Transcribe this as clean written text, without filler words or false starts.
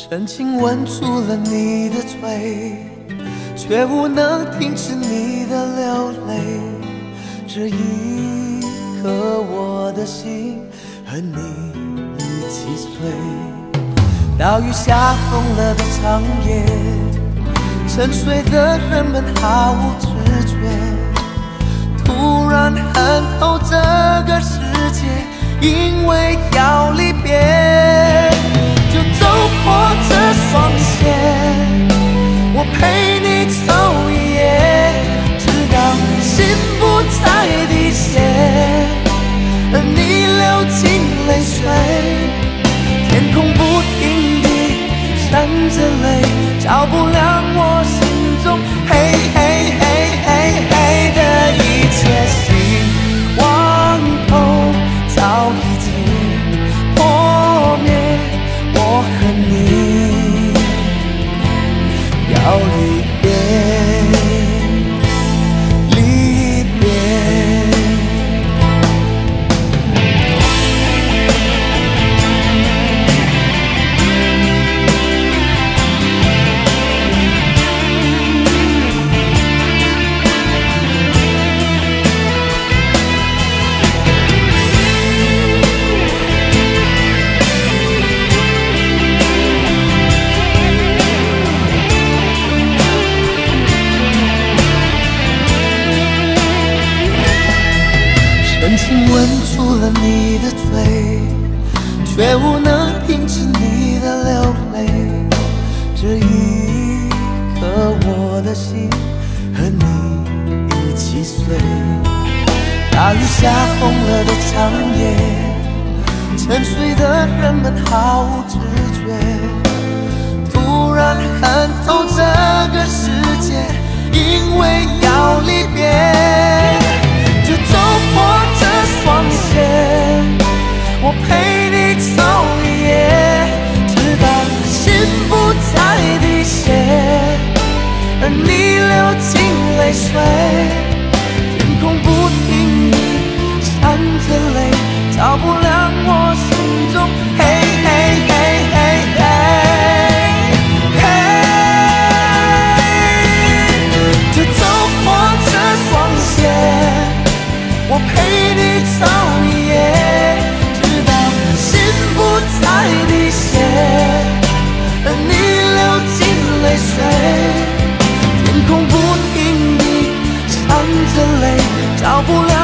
深情吻住了你的嘴，却无能停止你的流泪。这一刻，我的心和你一起碎。岛屿下疯了的长夜，沉睡的人们毫无知觉，突然恨透这个世界，因为要离别，就走破这双鞋，我陪你走一夜，直到心不再滴血，而你流尽泪水，天空不停地闪着泪，照不亮我心中黑黑黑黑黑的一切。希望头早已经破灭，我和你要离别，离别。深情吻住了你的嘴，却无能停止你的流泪。这一刻，我的心和你一起碎。大雨下疯了的长夜，沉睡的人们毫无知觉，突然恨透这个世界，因为要离别，就走破这双鞋，我陪你走一夜，直到心不再滴血，而你流尽泪水，天空不停地闪着泪，照不亮我心中黑黑黑黑黑黑，就走破这双鞋，我陪你走一夜，直到心不再滴血，而你流尽泪水，天空不停地闪着泪，照不亮